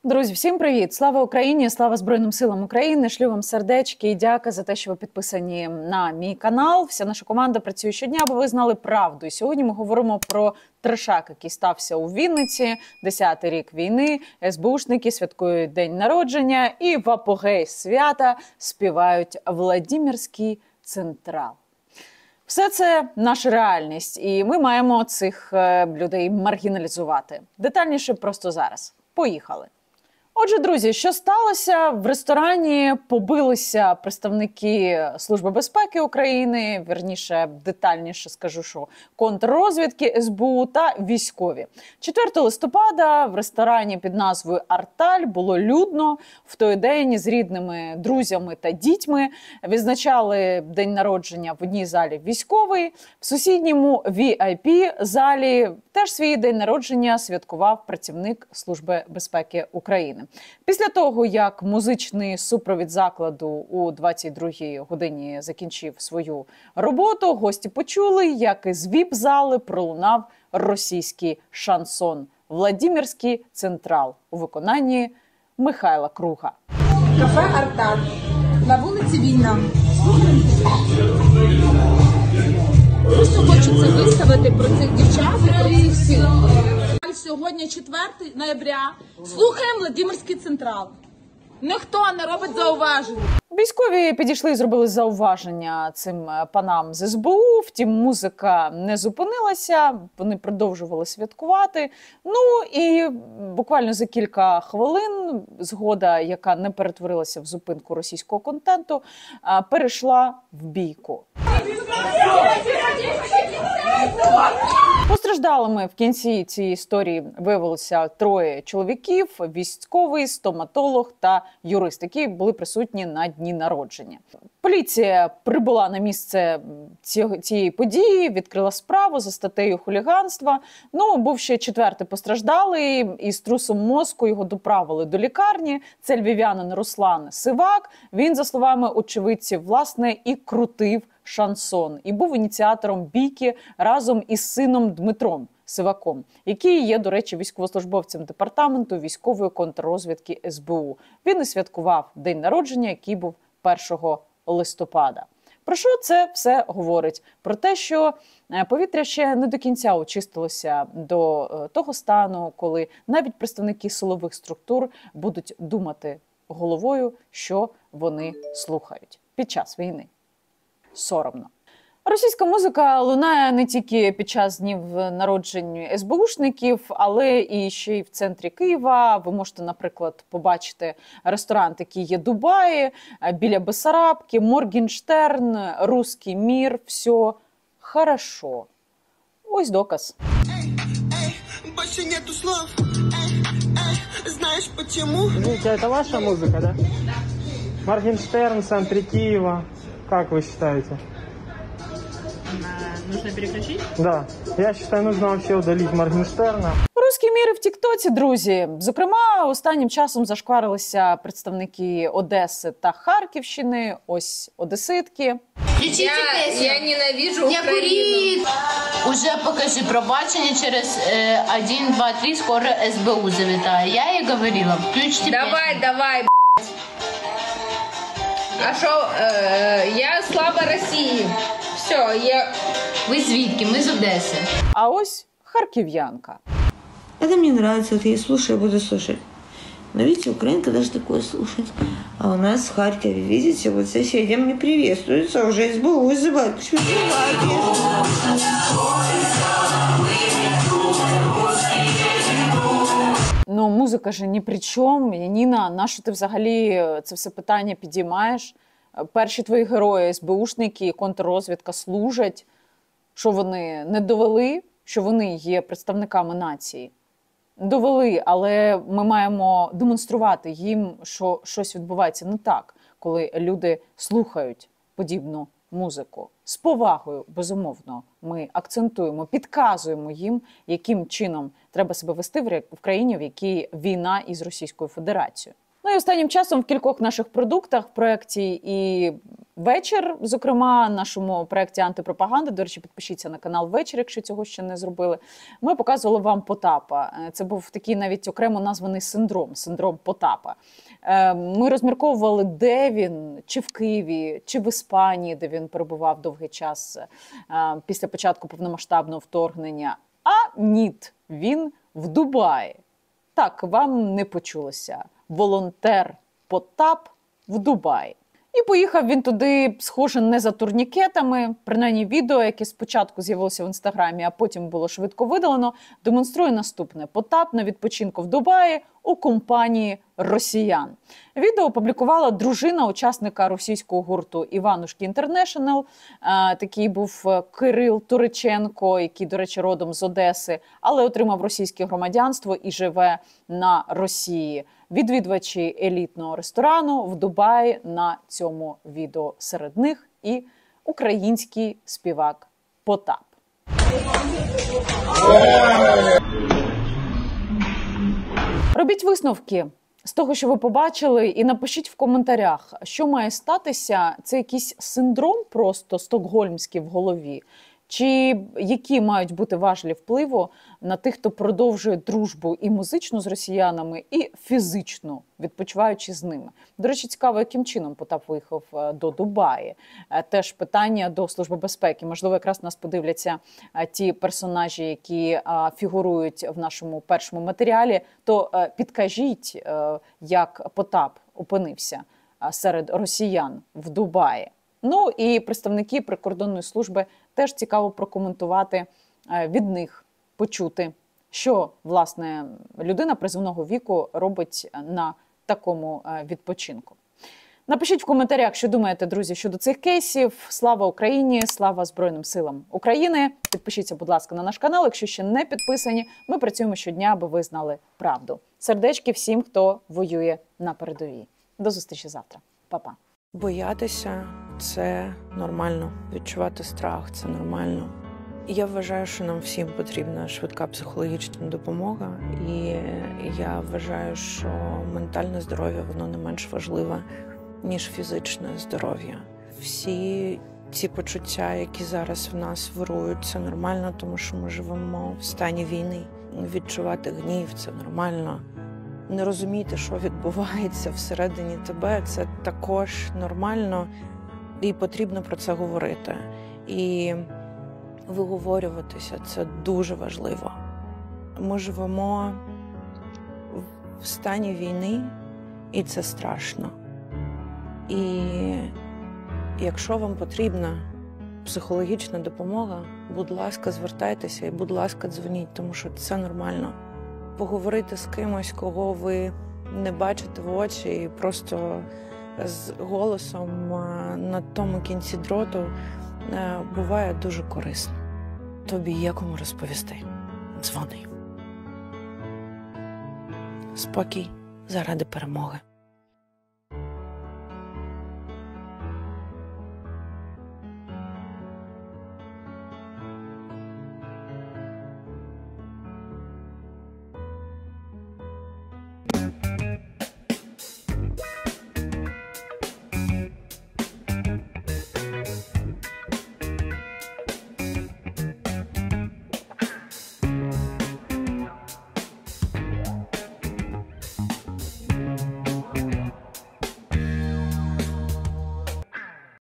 Друзі, всім привіт! Слава Україні! Слава Збройним силам України! Шлю вам сердечки і дяка за те, що ви підписані на мій канал. Вся наша команда працює щодня, аби ви знали правду. І сьогодні ми говоримо про трешак, який стався у Вінниці. 10-й рік війни, СБУшники святкують день народження і в апогей свята співають «Владимирський Централ». Все це наша реальність, і ми маємо цих людей маргіналізувати. Детальніше просто зараз. Поїхали! Отже, друзі, що сталося? В ресторані побилися представники Служби безпеки України, вірніше, детальніше скажу, що контррозвідки СБУ та військові. 4 листопада в ресторані під назвою «Арталь» було людно. В той день з рідними, друзями та дітьми відзначали день народження в одній залі військовий. В сусідньому VIP-залі теж свій день народження святкував працівник Служби безпеки України. Після того, як музичний супровід закладу у 22-й годині закінчив свою роботу, гості почули, як із віп-зали пролунав російський шансон «Владимирський Централ» у виконанні Михайла Круга. Кафе «Арталь» на вулиці Вільна. Просто хочеться виставити про цих дівчат і про їх всіх. Сьогодні 4 ноября. Слухаємо «Владимирський Централ». Ніхто не робить зауважень. Військові підійшли і зробили зауваження цим панам з СБУ, втім музика не зупинилася, вони продовжували святкувати. Ну і буквально за кілька хвилин згода, яка не перетворилася в зупинку російського контенту, перейшла в бійку. Постраждалими в кінці цієї історії виявилося 3 чоловіків, військовий, стоматолог та юрист, які були присутні на дні народження. Поліція прибула на місце цієї події, відкрила справу за статтею хуліганства. Ну, був ще 4-й постраждалий, і з трусом мозку його доправили до лікарні. Це львів'янин Руслан Сивак. Він, за словами очевидців, власне, і крутив шансон. І був ініціатором бійки разом із сином Дмитром Сиваком, який є, до речі, військовослужбовцем департаменту військової контррозвідки СБУ. Він і святкував день народження, який був 1 листопада. Про що це все говорить? Про те, що повітря ще не до кінця очистилося до того стану, коли навіть представники силових структур будуть думати головою, що вони слухають під час війни. Соромно. Російська музика лунає не тільки під час днів народжень СБУшників, але і ще й в центрі Києва. Ви можете, наприклад, побачити ресторан, який є Дубаї, біля Бессарабки, Моргенштерн, Русский мир, все хорошо. Ось доказ. Больше нету слов. Знаешь почему? Извините, это ваша музыка, да? Моргенштерн, в центре Киева. Как вы считаете? Нужно переключить? Да. Я считаю, нужно вообще удалить Моргенштерна. Русські міри в тіктоці, друзі. Зокрема, останнім часом зашкварилися представники Одеси та Харківщини. Ось одеситки. Я ненавижу Украину. Уже покажи пробачення через 1, 2, 3, скоро СБУ завітає. Я їй говорила, включите Давай, А що, я слава Росії. Все, Ви звідки? Ми з Одеси. А ось харків'янка. Это мне нравится, вот я слушаю, буду слушать. Но видите, украинка даже такое слушает. А у нас в Харькове, видите, вот соседям не приветствуется, уже СБУ вызывают. Почему Ну, музика ж ні при чому. Яніна, на що ти взагалі це все питання підіймаєш? Перші твої герої, СБУшники, контррозвідка служать. Що вони не довели, що вони є представниками нації? Довели, але ми маємо демонструвати їм, що щось відбувається не так, коли люди слухають подібну музику. З повагою, безумовно, ми акцентуємо, підказуємо їм, яким чином треба себе вести в країні, в якій війна із Російською Федерацією. Ну і останнім часом в кількох наших продуктах в проєкті і вечір, зокрема, нашому проєкті «Антипропаганда». До речі, підпишіться на канал «Вечір», якщо цього ще не зробили. Ми показували вам Потапа. Це був такий навіть окремо названий синдром Потапа. Ми розмірковували, де він, чи в Києві, чи в Іспанії, де він перебував довгий час після початку повномасштабного вторгнення. А ніт, він в Дубаї. Так, вам не почулося. Волонтер Потап в Дубаї. І поїхав він туди, схоже, не за турнікетами. Принаймні відео, яке спочатку з'явилося в Інстаграмі, а потім було швидко видалено, демонструє наступне. Потап на відпочинку в Дубаї у компанії росіян. Відео опублікувала дружина учасника російського гурту «Іванушки Інтернешнл». Такий був Кирил Туриченко, який, до речі, родом з Одеси, але отримав російське громадянство і живе на Росії. Відвідувачі елітного ресторану в Дубаї на цьому відео. Серед них і український співак Потап. Робіть висновки з того, що ви побачили, і напишіть в коментарях, що має статися. Це якийсь синдром просто стокгольмський в голові? Чи які мають бути важелі впливу на тих, хто продовжує дружбу і музичну з росіянами, і фізичну, відпочиваючи з ними? До речі, цікаво, яким чином Потап виїхав до Дубаї. Теж питання до Служби безпеки. Можливо, якраз нас подивляться ті персонажі, які фігурують в нашому першому матеріалі. То підкажіть, як Потап опинився серед росіян в Дубаї. Ну і представники прикордонної служби теж цікаво прокоментувати, від них почути, що, власне, людина призовного віку робить на такому відпочинку. Напишіть в коментарях, що думаєте, друзі, щодо цих кейсів. Слава Україні, слава Збройним силам України. Підпишіться, будь ласка, на наш канал, якщо ще не підписані. Ми працюємо щодня, аби ви знали правду. Сердечки всім, хто воює на передовій. До зустрічі завтра. Па-па. Боятися – це нормально. Відчувати страх – це нормально. І я вважаю, що нам всім потрібна швидка психологічна допомога. І я вважаю, що ментальне здоров'я, воно не менш важливе, ніж фізичне здоров'я. Всі ці почуття, які зараз в нас вирують, це нормально, тому що ми живемо в стані війни. Відчувати гнів – це нормально. Не розуміти, що відбувається всередині тебе, це також нормально, і потрібно про це говорити. І виговорюватися – це дуже важливо. Ми живемо в стані війни, і це страшно. І якщо вам потрібна психологічна допомога, будь ласка, звертайтеся і, будь ласка, дзвоніть, тому що це нормально. Поговорити з кимось, кого ви не бачите в очі, і просто з голосом на тому кінці дроту буває дуже корисно. Тобі є кому розповісти. Дзвони. Спокій заради перемоги.